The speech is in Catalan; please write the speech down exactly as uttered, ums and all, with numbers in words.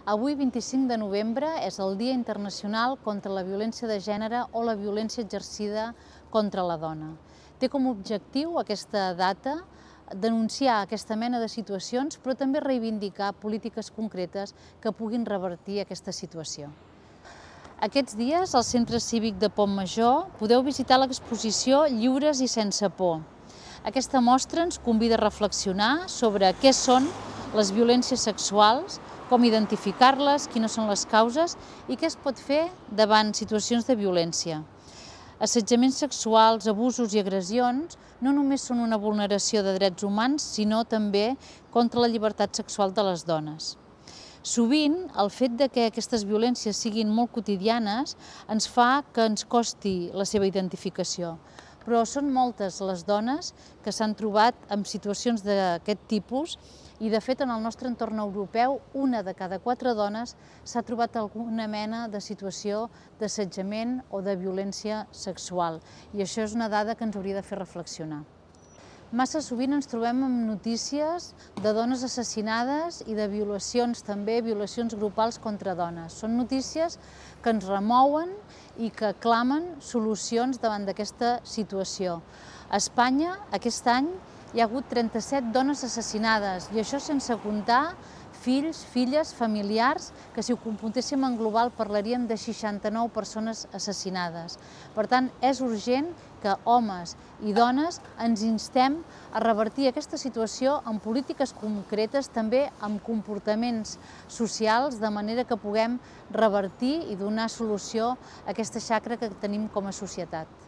Avui, vint-i-cinc de novembre, és el Dia Internacional contra la Violència de Gènere o la violència exercida contra la dona. Té com a objectiu aquesta data denunciar aquesta mena de situacions, però també reivindicar polítiques concretes que puguin revertir aquesta situació. Aquests dies, al Centre Cívic de Pontmajor, podeu visitar l'exposició Lliures i sense por. Aquesta mostra ens convida a reflexionar sobre què són les violències sexuals, com identificar-les, quines són les causes i què es pot fer davant situacions de violència. Assetjaments sexuals, abusos i agressions no només són una vulneració de drets humans, sinó també contra la llibertat sexual de les dones. Sovint, el fet de que aquestes violències siguin molt quotidianes ens fa que ens costi la seva identificació. Però són moltes les dones que s'han trobat en situacions d'aquest tipus i, de fet, en el nostre entorn europeu, una de cada quatre dones s'ha trobat alguna mena de situació d'assetjament o de violència sexual. I això és una dada que ens hauria de fer reflexionar. Massa sovint ens trobem amb notícies de dones assassinades i de violacions, també violacions grupals contra dones. Són notícies que ens remouen i que clamen solucions davant d'aquesta situació. A Espanya, aquest any, hi ha hagut trenta-set dones assassinades, i això sense comptar fills, filles, familiars, que si ho computéssim en global parlaríem de seixanta-nou persones assassinades. Per tant, és urgent que homes i dones ens instem a revertir aquesta situació amb polítiques concretes, també amb comportaments socials, de manera que puguem revertir i donar solució a aquesta xacra que tenim com a societat.